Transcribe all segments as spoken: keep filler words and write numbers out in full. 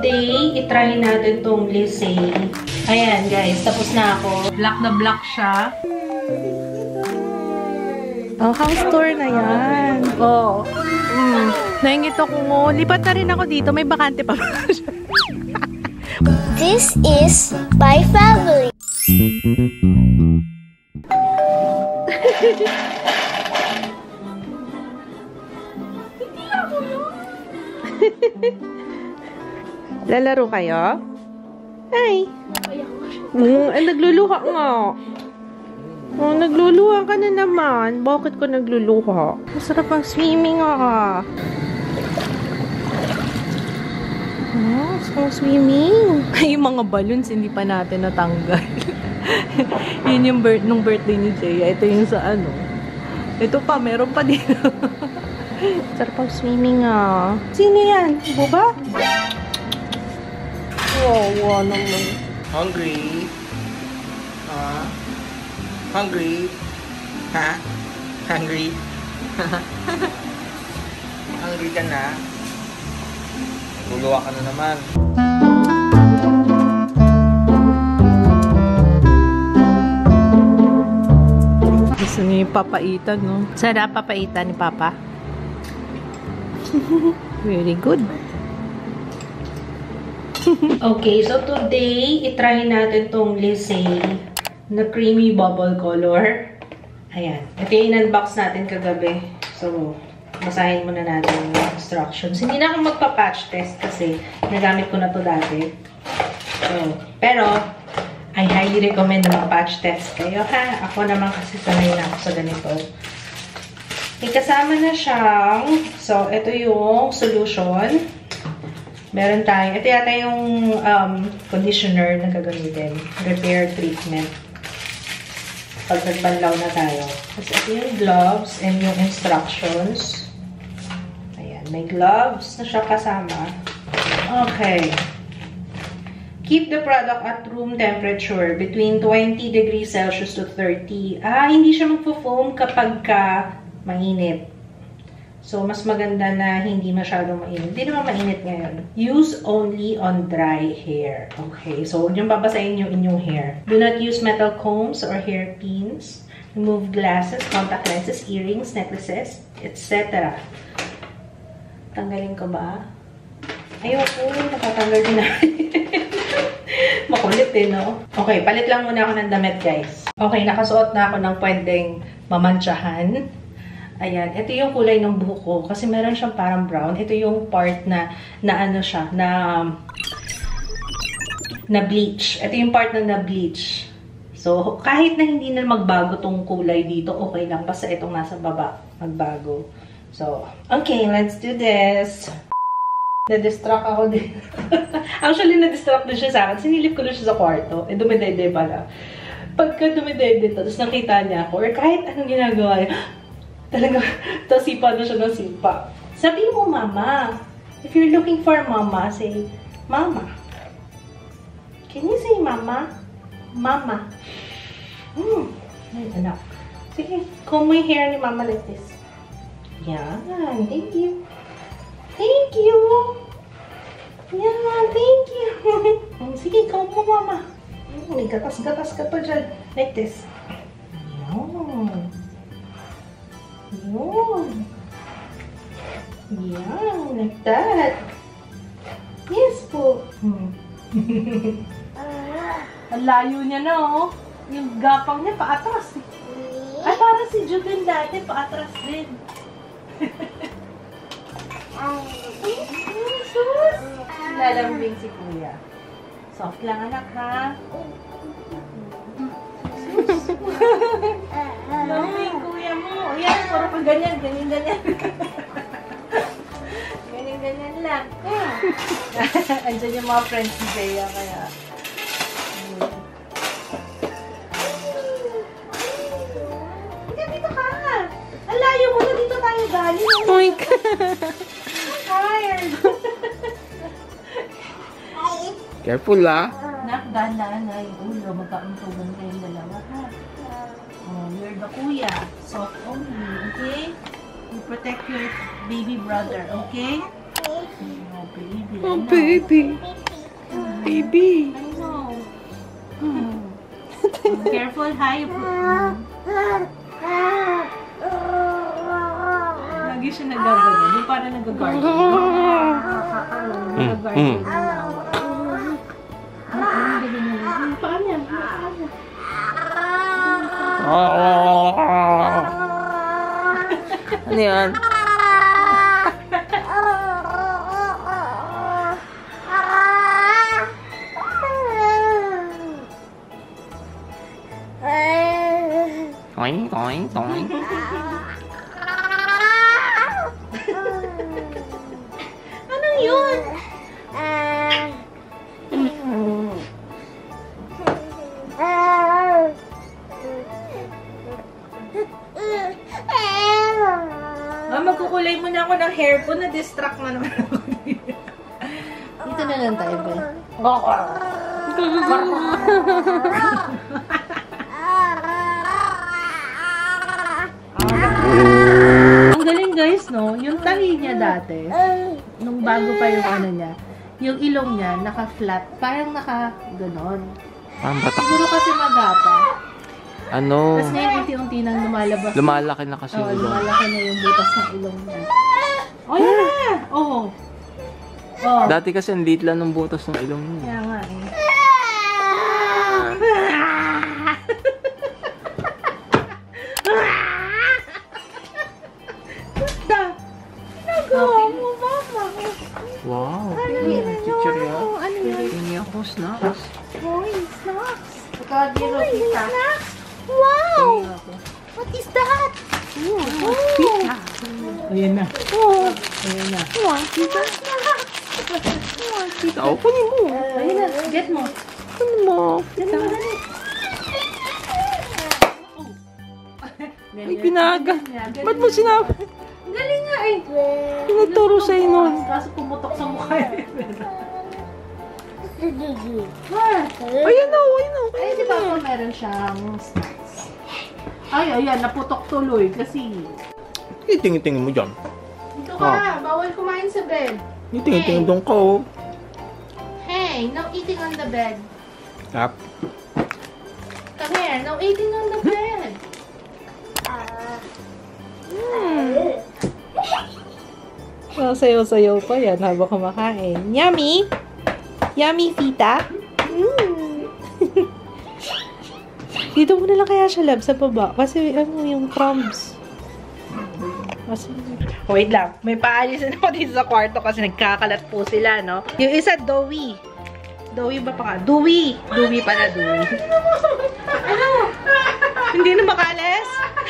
today, itry natin tong Lisay. Ayan, guys. Tapos na ako. Black na black siya. Oh, house tour na yan. Oh. Mm. Naingit ako mo. Lipat na rin ako dito. May bakante pa ba? This is my family. Lalaro kayo? Hi! Mm, eh, nagluluha nga. Oh, nagluluha ka na naman. Bakit ko nagluluha? Masarap ang swimming ah. Oh, so swimming. Ay, yung mga balloons hindi pa natin natanggal. Yun yung birth, nung birthday ni Jay. Ito yung sa ano. Ito pa, meron pa dito. Sarap ang swimming ah. Sino yan? Buba? Wow, wow naman. Hungry? Uh, hungry? Ha? Hungry? Hungry ka na? Luluwa ka na naman. Gusto niyo yung papaitan, no? Sarap papaitan ni Papa. Very good. Okay, so today, itry natin tong Lisay na creamy bubble color. Ayan. Ito yung in-unbox natin kagabi. So, basahin muna natin yung instructions. Hindi na ako magpa-patch test kasi nagamit ko na to dati. So, pero, I highly recommend na mag-patch test kayo, ha? Ako naman kasi sanay na ako sa ganito. May kasama na siyang, so, ito yung solution. Meron tayo, ito yata yung um, conditioner na gagamitin. Repair treatment. Pag nagbanlaw na tayo. Tapos ito yung gloves and yung instructions. Ayan, may gloves na siya kasama. Okay. Keep the product at room temperature between twenty degrees Celsius to thirty. Ah, hindi siya magpo-foam kapag ka mainit. So, mas maganda na hindi masyadong mainit. Hindi naman mainit ngayon. Use only on dry hair. Okay. So, huwag niyong babasahin yung inyong hair. Do not use metal combs or hairpins. Remove glasses, contact lenses, earrings, necklaces, et cetera. Tanggalin ko ba? Ayoko. Natatanggal din natin. Makulit eh, no? Okay. Palit lang muna ako ng damit, guys. Okay. Nakasuot na ako ng pwedeng mamantsahan. Ayan, ito yung kulay ng buhok ko. Kasi meron siyang parang brown. Ito yung part na, na ano siya, na, na bleach. Ito yung part na na bleach. So, kahit na hindi na magbago tong kulay dito, okay lang. Basta itong nasa baba, magbago. So, okay, let's do this. Na-distract ako din. Actually, na-distract din siya sa akin. Sinilip ko na siya sa kwarto. Eh, dumidede pala. Pagka dumidede to, tapos nakita niya ako, or kahit anong ginagawa niya, talaga, tapos sipa na siya ng sipa. Sabi mo, Mama. If you're looking for Mama, say, Mama. Can you say Mama? Mama. Hmm. Ay, anak. Sige, comb my hair ni Mama like this. Yan. Thank you. Thank you. Yan. Thank you. Sige, comb mo, Mama. May gatas-gatas ka pa dyan. Like this. Yan. Yun. Yan, like that. Yes po. Hmm. Ang layo niya na, oh. Yung gapang niya, paatras. Ay, parang si Juden dati, paatras din. Sus! Lalambing si Kuya. Soft lang, anak, ha? Sus! Lambing, Kuya mo. O yan, puro pa ganyan, ganyan, ganyan. Ganyan, ganyan lang. Andiyan yung mga friends ni Bea, kaya... Hindi, dito ka. Ang layo mo na, dito tayo galing. Oh my God. I'm tired. Careful, ah. Nak, dahan-dahan na yung ulo. Magkauntugan kayong dalawa, ha? Oh, you're the kuya. Soft only, okay? You protect your baby brother, okay? Oh, baby. Oh, baby. baby. I know. Hmm. Careful, hi. Lagi siya nagagano. Yung parang nag-garden. Nag-garden. Paan yan? Ano yan? Toing, toing, toing. Anong yun? Ah, magkukulay muna ako ng hair ko. Na-distract na naman ako. Dito na lang tayo, Ben. Ang galing guys, no? Yung tahi niya dati, nung bago pa yung ano niya, yung ilong niya, naka-flat. Parang naka-ganon. Parang batak. Siguro kasi magapa. Ano? Tapos ngayon, unti-unti nang lumalabas. Lumalaki na kasi Oo, yung ilong. lumalaki na yung butas ng ilong niya. Oh, yan na! Oo. Oh. Dati kasi ang liit lang ng butas ng ilong niya. Kaya nga eh. Nagawa mo, mama. Wow. Ano yun? Teacher yan. Ano yun? Tingin ako snacks. Hoy, snacks. Ikaw, Jiro, kita. Wow! Tingin ako. What is that? Oh, pizza. Ayan na. Oh, Ayan na. wow, pizza. Tao, kunin mo. Ayan na. Get mo. Kunin mo. Get mo, dali. Ay, pinaga. Ba't mo sinabi? Galing nga eh. Pinagturo sa'yo nun. Kaso pumutok sa mukha eh. Ay, Ayun na, ayun na. Ay, di ba po meron siyang snacks? Ay, ayan, naputok tuloy kasi... Itingin-tingin mo dyan. Dito ka, bawal kumain sa bed. Itingin-tingin doon ka, oh. Hey, no eating on the bed. Tap. Come here, no eating on the bed. Oh, sayaw-sayaw pa yan habang kumakain. Yummy! Yummy, Fita! Mm. Dito muna lang kaya siya, lab, sa baba. Kasi, ano, yung crumbs. Kasi, wait lang. May paalisin ako dito sa kwarto kasi nagkakalat po sila, no? Yung isa, Dowie. Dowie ba pa ka? Dewey! Dewey pala, Dewey. Ano? Hindi na makalis?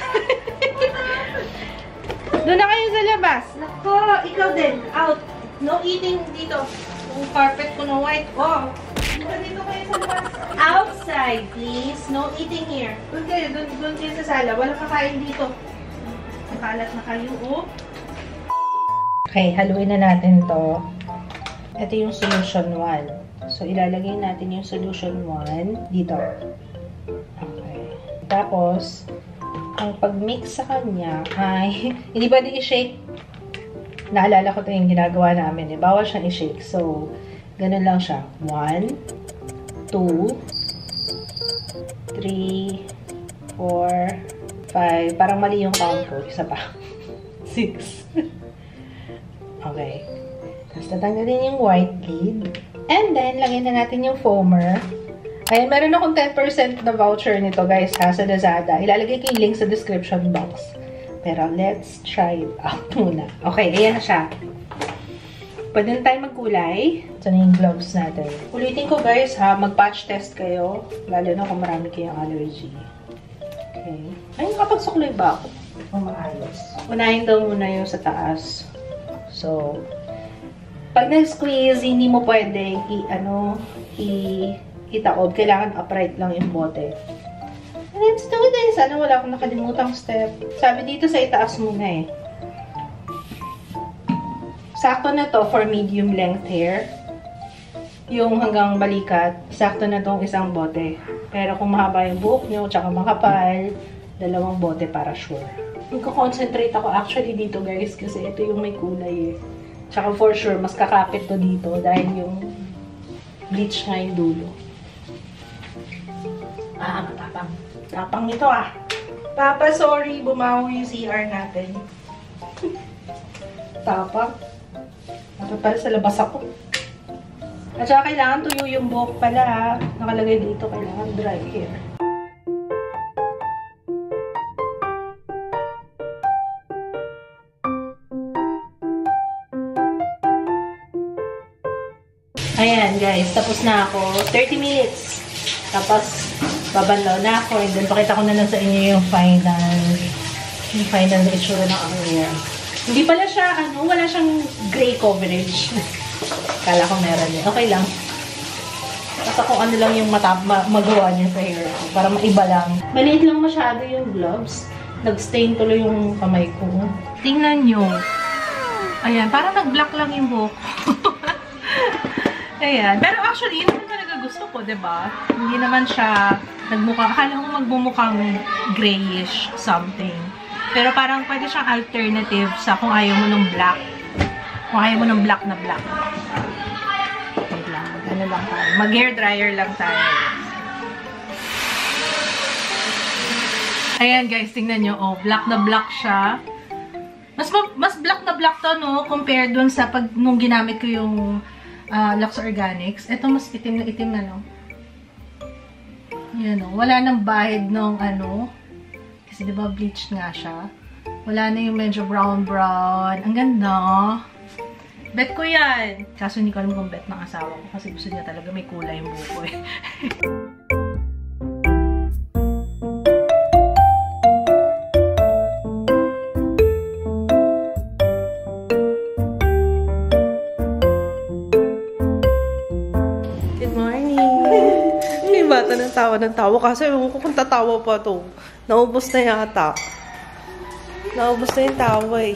Doon na kayo sa labas. Nako, ikaw din. Out. No eating dito. Yung carpet ko na white. Oh. Dito, dito kayo sa labas. Outside, please. No eating here. Doon kayo. Doon, doon kayo sa sala. Walang kakain dito. Nakalat na kayo, oh. Okay, haluin na natin to. Ito yung solution one. So, ilalagay natin yung solution one dito. Okay. Tapos, ang pag-mix sa kanya ay, hindi ba di i-shake? Naalala ko ito yung ginagawa namin eh. Bawal siyang i-shake. So, ganun lang siya. One, two, three, four, five. Parang mali yung count ko. Isa pa. Six. Okay. Tapos tatanggalin yung white lid. And then, lagyan na natin yung foamer. Ayan, meron akong ten percent na voucher nito, guys, ha, sa Lazada. Ilalagay ko yung link sa description box. Pero, let's try it out muna. Okay, ayan na siya. Pwede na tayo magkulay. Ito na yung gloves natin. Ulitin ko, guys, ha, mag-patch test kayo. Lalo na kung marami kayong allergy. Okay. Ay, nakapagsuklay ba ako? O maayos. Unahin daw muna yung sa taas. So, pag nag-squeeze, hindi mo pwede i-ano, i- itaob. Kailangan upright lang yung bote. Let's do this. Sana wala akong nakalimutang step. Sabi dito sa itaas muna eh. Sakto na to for medium length hair. Yung hanggang balikat, sakto na tong isang bote. Pero kung mahaba yung buhok nyo, tsaka makapal, dalawang bote para sure. Nagko-concentrate ako actually dito, guys, kasi ito yung may kulay eh. Tsaka for sure, mas kakapit to dito dahil yung bleach nga yung dulo. Ah, matapang. Tapang nito ah. Papa, sorry. Bumaho yung C R natin. Tapang. Dapat pala sa labas ako. At saka kailangan tuyo yung buhok pala ha. Nakalagay dito, kailangan dry hair. Ayan guys, tapos na ako. thirty minutes. Tapos, babanlaw na ako. And then, pakita ko na lang sa inyo yung final, yung final na itsura ng aking hair. Hindi pala siya, ano, wala siyang gray coverage. Kala ko meron eh. Okay lang. Basta kung ano lang yung mata ma magawa niya sa hair ko. Para maiba lang. Maliit lang masyado yung gloves. Nag-stain tuloy yung kamay ko. Tingnan nyo. Ayan, parang nag-black lang yung buhok. Ayan. Pero actually, yun naman talaga gusto ko, diba? Hindi naman siya nagmukha. Akala ko magbumukhang grayish something. Pero parang pwede siyang alternative sa kung ayaw mo ng black. Kung ayaw mo ng black na black. Wait lang. Ano lang tayo. Mag-hair dryer lang tayo. Ayan guys, tingnan nyo. Oh, black na black siya. Mas mas black na black to, no? Compared dun sa pag nung ginamit ko yung uh, Lux Organics. Ito mas itim na itim na, no? Yan, no? Wala nang bahid nung ano. Kasi diba bleached nga siya. Wala na yung medyo brown-brown. Ang ganda. Bet ko yan. Kaso hindi ko alam kung bet ng asawa ko. Kasi gusto niya talaga may kulay yung buko eh. Bata ng tawa ng tawa. Kasi ewan ko kung tatawa pa to. Naubos na yata. Naubos na yung tawa eh.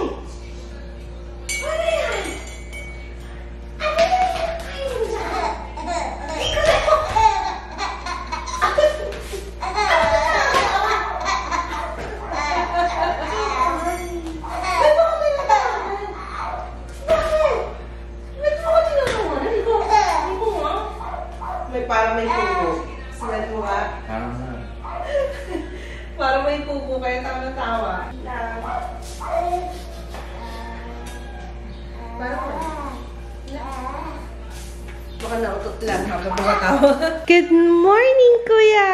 Para may kubo. Sinan mo ka? Parang na. Para may kubo kaya tawa-tawa. Parang baka nautot lang habang bumatawa. Good morning, Kuya!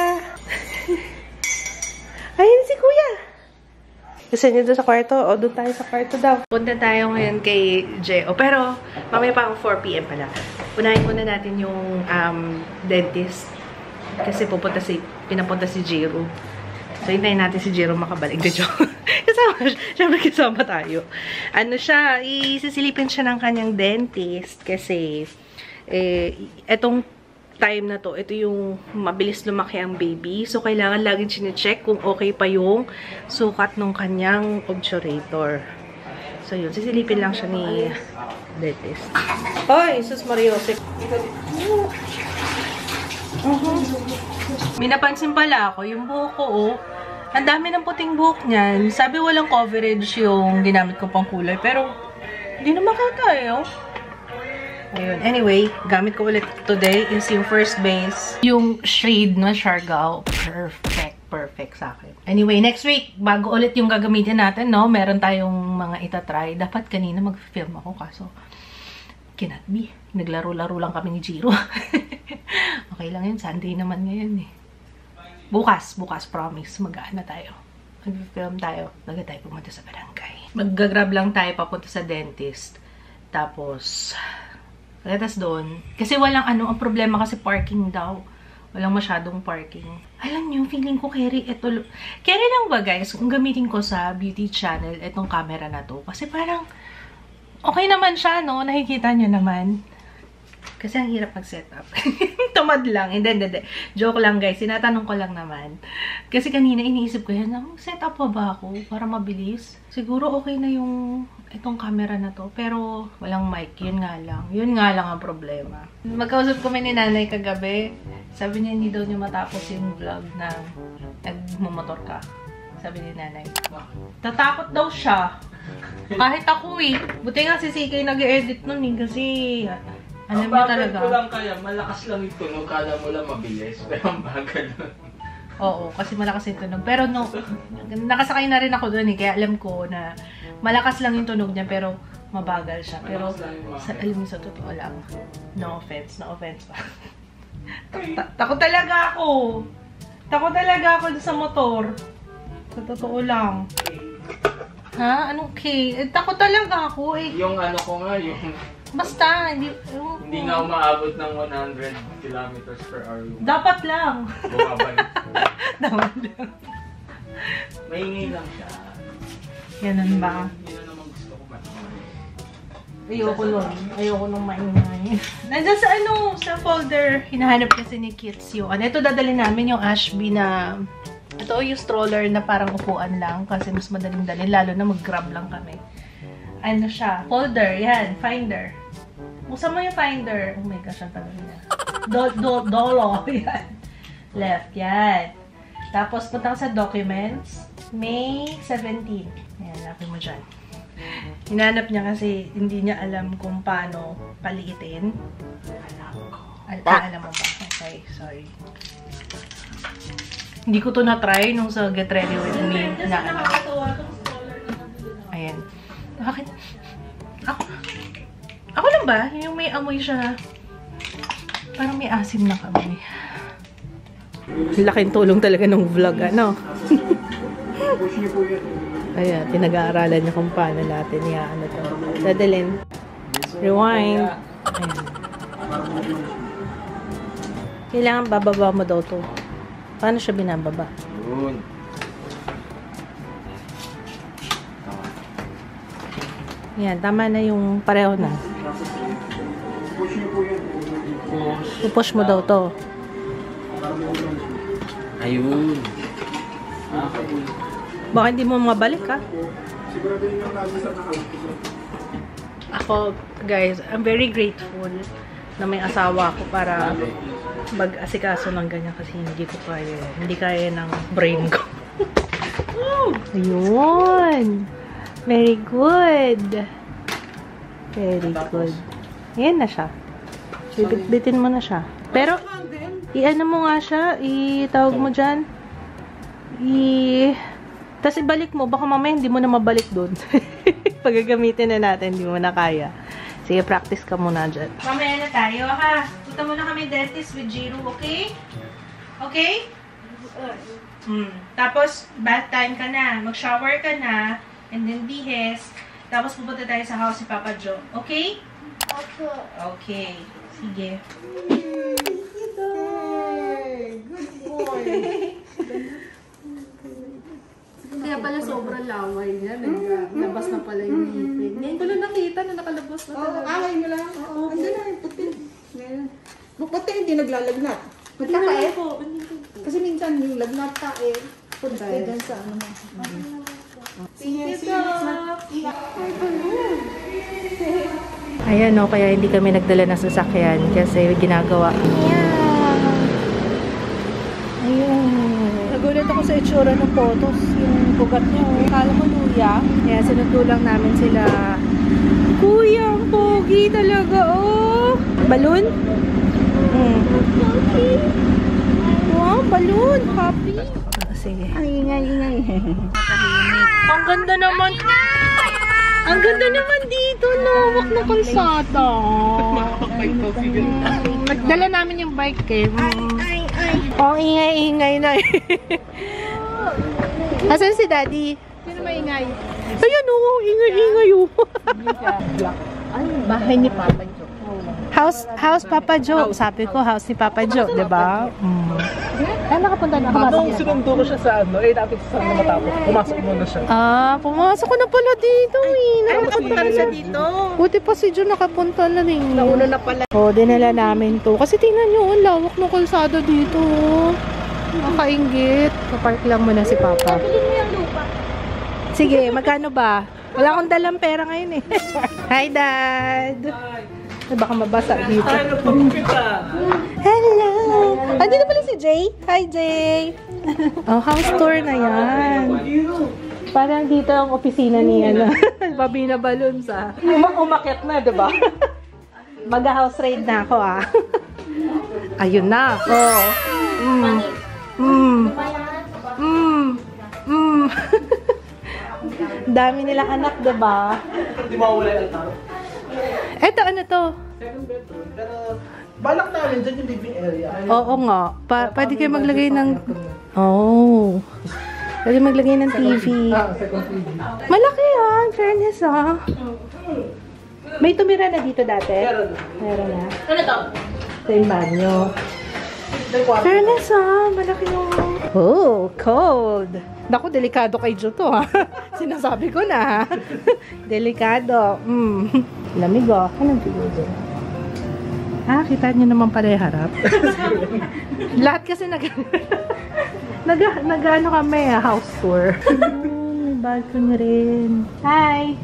Ayun si Kuya! Gusto niyo doon sa kwarto? O doon tayo sa kwarto daw. Punta tayo ngayon kay Jeo. Pero mamaya pa ang four P M pala. Unahin muna natin yung um, dentist. Kasi pupunta si, pinapunta si Jiro. So, hintayin natin si Jiro makabalik. De joke. Kasama siya. Siyempre kasama tayo. Ano siya, isisilipin siya ng kanyang dentist. Kasi, eh, etong time na to, ito yung mabilis lumaki ang baby. So, kailangan laging sinecheck kung okay pa yung sukat ng kanyang obturator. So, yun. Sisilipin lang siya ni dentist. Hoy, Jesus Maria Jose. Uh-huh. May napansin pala ako, yung buhok ko, oh. Ang dami ng puting buhok niyan. Sabi walang coverage yung ginamit ko pang kulay. Pero, hindi na makita eh, oh. Ayun. Anyway, gamit ko ulit today is yung first base. Yung shade na Siargao. Perfect. Perfect sa akin. Anyway, next week, bago ulit yung gagamitin natin, no? Meron tayong mga itatry. Dapat kanina mag-film ako, kaso cannot be. Naglaro-laro lang kami ni Jiro. Okay lang yun. Sunday naman ngayon eh. Bukas, bukas, promise. Mag-aan na tayo. Mag-film tayo. Laga tayo pumunta sa barangay. Mag-grab lang tayo papunta sa dentist. Tapos, pagkatas doon. Kasi walang ano, ang problema kasi parking daw. Walang masyadong parking. Alam niyo, feeling ko, carry, ito. Carry lang ba, guys, kung gamitin ko sa beauty channel, itong camera na to. Kasi parang, okay naman siya, no? Nakikita niyo naman. Kasi ang hirap mag-setup. Tamad lang. Hindi, hindi, hindi. Joke lang, guys. Sinatanong ko lang naman. Kasi kanina, iniisip ko yan, mag-setup pa ba ako para mabilis? Siguro okay na yung itong camera na to. Pero, walang mic. Yun nga lang. Yun nga lang ang problema. Magkausap kami ni nanay kagabi. Sabi niya, hindi daw niya matapos yung vlog na nagmumotor ka. Sabi ni nanay. Tatakot daw siya. Kahit ako eh. Buti nga si C K nag-edit nun eh. Kasi, Alam Ang niyo bagal talaga. ko lang kaya, malakas lang yung tunog. Kala mo lang mabilis, pero ang bagal lang. Oo, kasi malakas yung tunog. Pero no, nakasakay na rin ako doon eh, kaya alam ko na malakas lang yung tunog niya, pero mabagal siya. Pero, sa, alam mo, sa totoo lang, no offense, no offense pa. Ta takot talaga ako. Takot talaga ako sa motor. Sa totoo lang. Ha? Anong K? Eh, takot talaga ako eh. Yung ano ko nga, yung Basta, hindi, ewan ko. hindi nga umaabot ng one hundred kilometers per hour. Yung Dapat lang. bumabalik. Dapat lang. Maingay lang siya. Ganun ba? Yun na naman gusto ko ba? Ayoko nun. Ayoko nung maingay. Nandiyan sa ano, sa folder, hinahanap kasi ni Kits yung, ano, ito dadalhin namin yung Ashby na, ito yung stroller na parang upuan lang kasi mas madaling dalhin, lalo na mag-grab lang kami. Ano siya? Folder, yan, finder. Buksan mo yung finder. Oh my gosh, ang tagal niya. Do, do, dolo, yan. Left, yan. Tapos, punta ka sa documents. May seventeenth. Yan, lapin mo dyan. Hinanap niya kasi hindi niya alam kung paano paliitin. Al ah, alam mo ba? Okay, sorry. Hindi ko to na-try nung sa Get Ready With Me na ano. Ayan. Bakit? Ako, ako lang ba? Yung may amoy siya. Parang may asim na kami. Laking tulong talaga ng vlog, ano? Ayan, pinag-aaralan niya kung paano natin niya, ano to. Dadalhin. Rewind. Ayan. Kailangan bababa mo daw to. Paano siya binababa? Yun. Yan, tama na yung pareho na. Pupush mo daw to. Ayun. Baka hindi mo mabalik, ha? Ako, guys, I'm very grateful na may asawa ko para mag-asikaso ng ganyan kasi hindi ko kaya. Hindi kaya ng brain ko. Ayun! Very good! Very good. Ayan na siya. Bibit-bitin mo na siya. Pero, i-ano mo nga siya, i-tawag mo dyan. I... Tapos ibalik mo, baka mamaya hindi mo na mabalik doon. Pagagamitin na natin, hindi mo na kaya. Sige, practice ka muna dyan. Mamaya na tayo, ha? Punta muna kami dentist with Jiro, okay? Okay? Hmm. Tapos, bath time ka na. Mag-shower ka na. And then, bihes. Tapos, pupunta tayo sa house si Papa Joe. Okay? Opo. Okay. Sige. Kaya pala sobrang laway niya. Naglabas na pala yung ngipin. Ngayon ko lang nakita na nakalabas na Oo, talaga. away mo lang. Oo, andun na yung puti. Puti hindi naglalagnat. Magkakae? Kasi minsan yung lagnat ka eh. Punta eh dyan sa ano mo. Sige, sige. Ayan, no, kaya hindi kami nagdala ng sasakyan kasi ginagawa. Ayun. Nagulat ako sa itsura ng photos. Yung bugat niya. Oh. Kala mo luya. Kaya sinutulang namin sila. Kuya, ang pogi talaga. Oh. Balloon? Hmm. Wow, balloon. Happy. Oh, sige. Ang ingay, ingay. Ang ganda naman. Ang ganda naman dito, no? Wak na kalsada. Nagdala namin yung bike eh. Ay, ay. Oh, ingay-ingay na eh. Asan si Daddy? Sino maingay? Ayan oh, ingay-ingay oh. Bahay ni Papa Jo. House, house Papa Joe. Sabi ko, house ni Papa Joe, di ba? Mm. Ay, nakapunta na. Habang sinundo ko siya sa ano, eh dapat sa ano matapos, pumasok muna siya. Ah, pumasok ko na pala dito eh. Ay, nakapunta na siya dito. Buti pa si Joe nakapunta na rin. Nauna na pala. Oh, dinala namin to. Kasi tingnan nyo, ang lawak ng kalsada dito. Nakainggit. Kapark lang muna si Papa. Sige, magkano ba? Wala akong dalang pera ngayon eh. Hi, Dad! Ay, baka mabasa dito. Hello! Andi na pala si Jay. Hi, Jay! Oh, house tour na yan. Parang dito ang opisina ni ano. Babina Balloons ah. Uma umakyat na, diba? Mag-house raid na ako, ah. Ayun na ako. Mm. Mm. Mm. Mm. Dami nilang anak, diba? Hindi mawala yung altar. Eto, ano to? Second bedroom. Pero balak namin dyan yung living area. Oo nga. Pa pwede kayo maglagay ng... Oh. Pwede maglagay ng T V. Ah, second T V. Malaki yan. Fairness, ah. May tumira na dito dati? Meron na. Ano to? Ito yung banyo. Fairness, ah. Malaki yung... Oh, cold. Naku, delikado kay Jo to, ha? Sinasabi ko na, ha? Delikado. Mm. Lamig, oh. Anong tigil? Ah, kita niyo naman pala yung harap. Lahat kasi nag... nag... Nag-ano kami, ha? House tour. May balcony rin. Hi!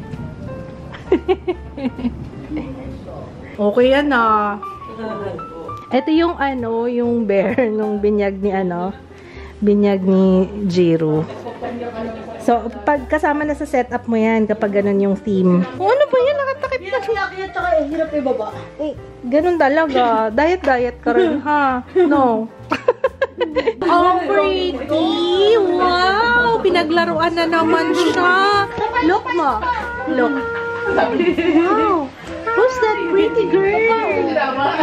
Okay yan, ah. Ito yung ano, yung bear nung binyag ni ano, binyag ni Jiro. So, pag kasama na sa setup mo yan, kapag ganun yung theme. Oh, ano ba yan? Nakatakip na. Kaya tsaka eh, hirap ibaba. Eh, ganun talaga. Diet-diet ka rin, ha? No. Oh, pretty! Wow! Pinaglaruan na naman siya. Look mo. Look. Wow! Who's that pretty girl? Wow!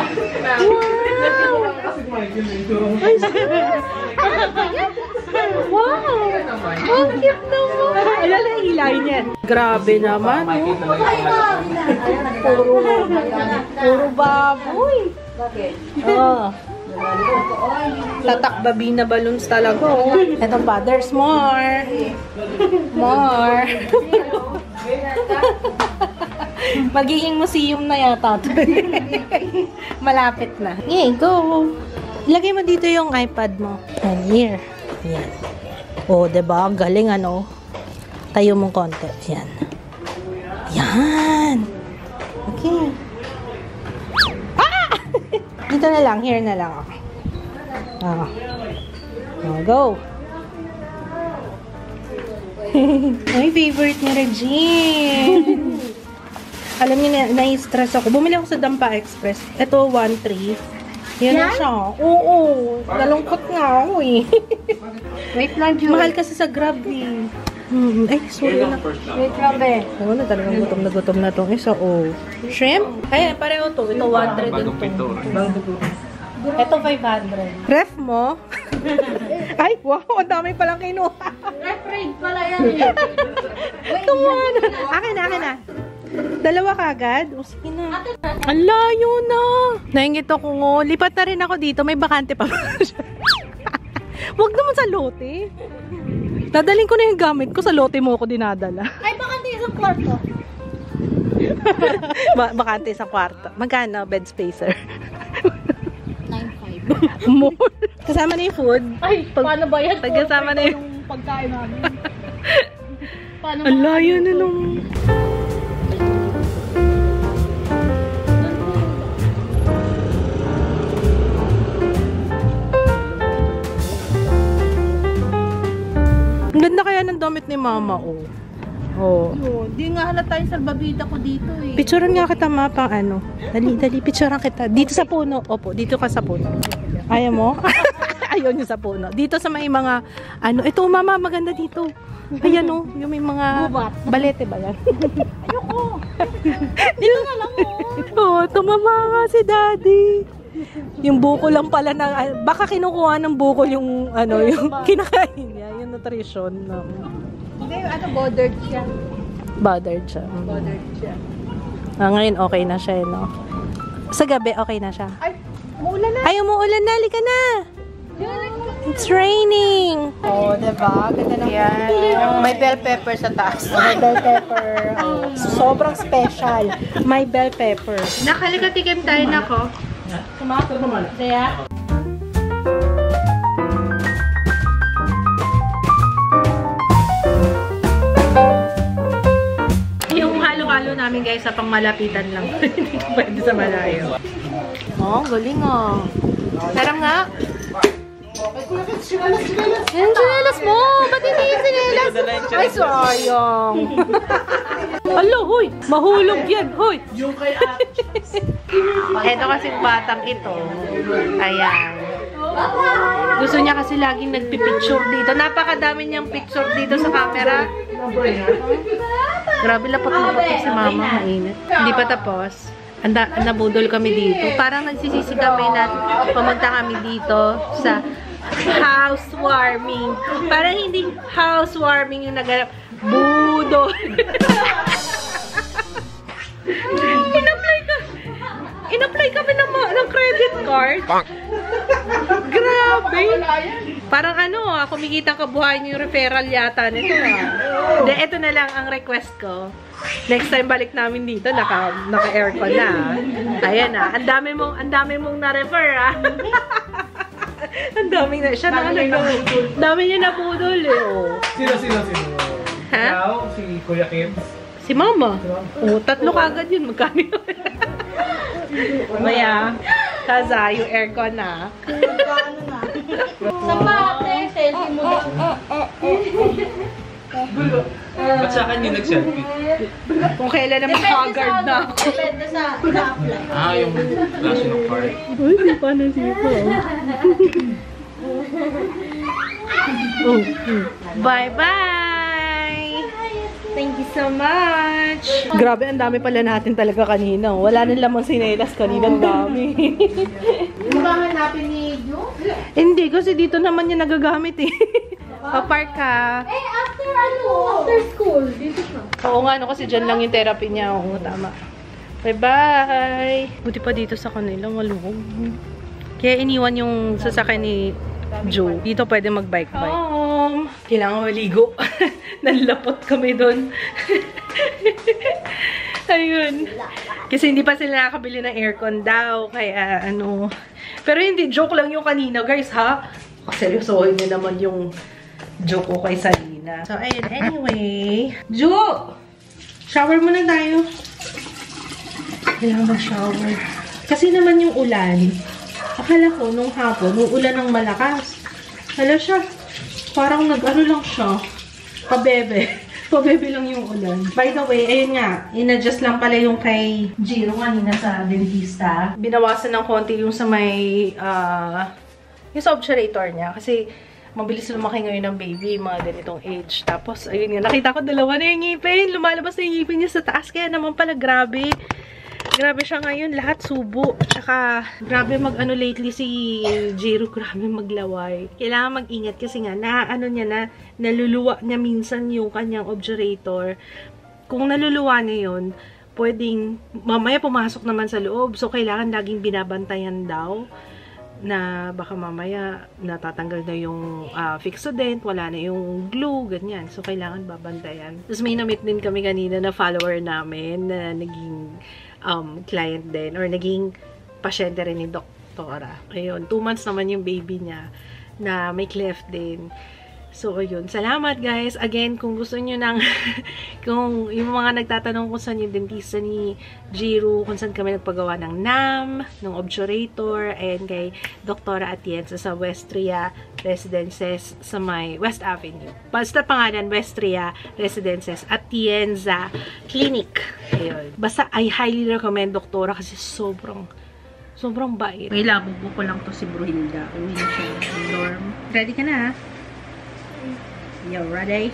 Wow! Oh, cute naman! Alam na ilayin yan. Grabe naman, oh. Puro, puro baboy. Oh. Tatak babi na balloons talaga, oh. Ito pa, there's more. More. Magiging museum na yata ito. Malapit na. Okay, go. Ilagay mo dito yung iPad mo. And here. Yan. O, oh, diba? Galing, ano? Tayo mong konti. Yan. Yan. Okay. Ah! Dito na lang. Here na lang. Ah. Oh, go. My favorite ni Regine. Alam niyo, na, na-stress ako. Bumili ako sa Dampa Express. Ito, one three. Yan na siya. Oo. Nalungkot nga ako eh. Wait lang, Julie. Mahal kasi sa Grab eh. Hmm. Ay, sorry na. Wait lang, be. Oo na, talagang gutom na gutom na itong isa. Oh. Shrimp? Ay, pareho to. Ito, one three din to. Ito, five hundred. Ref mo? Ay, wow. Ang dami palang kinuha. Ref raid pala yan. Tuwan. Akin na, akin na. Dalawa kagad? O, sige na. Ang layo na. Naingit ako ngo. Lipat na rin ako dito. May bakante pa ba? Huwag naman sa lote. Dadalhin ko na yung gamit ko. Sa lote mo ako dinadala. Ay, bakante isang kwarto. ba bakante sa kwarto. Magkano? Bed spacer. nine five. More. Kasama na yung food. Ay, Pag, paano ba yan? Pag kasama na yung... Yung pagkain namin. Paano Ang layo na nung... Ang ganda kaya ng damit ni mama, oh. Oh. Oh, di nga halata yung salbabida ko dito eh. Picturean nga kita, ma, pang ano. Dali, dali, picturean kita. Dito sa puno. Opo, dito ka sa puno. Ayaw mo? Ayaw niyo sa puno. Dito sa may mga, ano, ito, mama, maganda dito. Ayan, oh, yung may mga Gubat. balete ba yan? Ayoko. Dito na lang, oh. Oh, tumama nga si daddy. Yung buko lang pala ng, baka kinukuha ng buko yung, ano, yung kinakain niya, yung nutrition. No. Hindi, ano, bothered siya. Bothered siya. Mm. Bothered siya. Ah, ngayon okay na siya, no? Sa gabi, okay na siya. Ay, muulan na. Ay, umuulan na. Halika na. It's raining. Oh, diba? Ganda ng yeah. May bell pepper sa taas. May bell pepper. Oh, sobrang special. May bell pepper. Nakalika tikim tayo na ko. Kumakot naman. Kaya? Yung halo-halo namin guys sa pangmalapitan lang. Hindi ko pwede sa malayo. Oh, galing oh. Sarang nga. Yung sinelas mo! Ba't hindi yung sinelas? Ay, sayang. Alo, huy! Mahulog yan, huy! Yung kay Ate. Eto kasing batang ito. Ayan. Gusto niya kasi laging nagpipicture dito. Napakadami niyang picture dito sa camera. Grabe, lapot-lapot si mama. Mainit. Hindi pa tapos. Anda, nabudol kami dito. Parang nagsisisi kami na pumunta kami dito sa housewarming. Parang hindi housewarming yung naganap. Budol. In-apply ka. In-apply kami ng, ng credit card. Grabe. Parang ano, ah, kumikita kabuhayan yung referral yata nito. Ah. De, ito na lang ang request ko. Next time balik namin dito, naka, naka-aircon na. Ah. Ayan ah. Ang dami mong, ang dami mong na-refer ah. Ang dami na. Siya na ano. Dami niya nabudol eh. Oh. Sino, sino, sino? Ha? Ikaw, si Kuya Kim? Si Mama. Oh, tatlo kagad yun. Magkano yun? Maya, kaza, yung aircon na. Sa pate, selfie mo lang. Ba't sa akin yung nag-selfie? Kung kailan naman haggard na ako. Depende sa ina-apply. Ah, yung klase ng card. Uy, di pa na sipo. Oh. Bye-bye! Thank you so much! Grabe, ang dami pala natin talaga kanina. Wala nang lamang sinelas kanina. Ang dami. Yung ba hanapin ni Jo? Hindi, kasi dito naman yung nagagamit eh. Pa-park ka. Eh, after ano? After school. Dito siya. Oo nga, no, kasi dyan lang yung therapy niya. Oo, tama. Bye-bye! Buti pa dito sa kanila, maluwag. Kaya iniwan yung sasakyan ni Joe. Dito pwede mag-bike-bike. Um, kailangan maligo. Nanlapot kami doon. Ayun. Kasi hindi pa sila nakakabili ng aircon daw. Kaya ano. Pero hindi, joke lang yung kanina, guys, ha? Seryosohin niya naman yung joke ko kay Salina. So, ayun. Anyway. Joe! Shower muna tayo. Kailangan mag-shower. Kasi naman yung ulan. Akala ko, nung hapon, nung ulan ng malakas. Hala siya. Parang nag-ano lang siya. Pabebe. Pabebe lang yung ulan. By the way, ayun nga. In-adjust lang pala yung kay Jiro kanina sa dentista. Binawasan ng konti yung sa may, uh, yung sa obturator niya. Kasi, mabilis lumaki ngayon ng baby, mga ganitong age. Tapos, ayun nga. Nakita ko dalawa na yung ngipin. Lumalabas na yung ngipin niya sa taas. Kaya naman pala, grabe. Grabe siya ngayon, lahat subo. At saka, grabe mag-ano lately si Jiro, grabe maglaway. Kailangan mag-ingat kasi nga, na-ano niya na, naluluwa niya minsan yung kanyang obturator. Kung naluluwa niya yun, pwedeng, mamaya pumasok naman sa loob. So, kailangan laging binabantayan daw na baka mamaya natatanggal na yung uh, Fixodent, wala na yung glue, ganyan. So, kailangan babantayan. Tapos may namit din kami kanina na follower namin na naging um, client din or naging pasyente rin ni doktora. Ayun, two months naman yung baby niya na may cleft din. So, ayun. Salamat, guys. Again, kung gusto nyo nang kung yung mga nagtatanong kung saan yung dentista ni Jiro, kung saan kami nagpagawa ng N A M, ng obturator, and kay Doktora Atienza sa Westria Residences sa may West Avenue. Basta pangalan, Westria Residences Atienza Clinic. Ayun. Basta, I highly recommend Doktora kasi sobrang sobrang bait. May labubo ko lang to si Bruhilda. Uwi na siya ng dorm. Ready ka na, ha? You ready?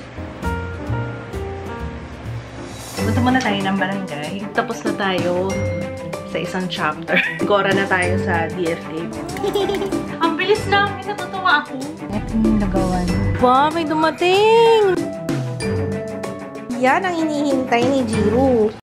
Punta muna tayo ng barangay. Tapos na tayo sa isang chapter. Gora na tayo sa D F A. Ang bilis lang! May natutuwa ako. Ito yung nagawan. Wow, may dumating! Yan ang hinihintay ni Jiro.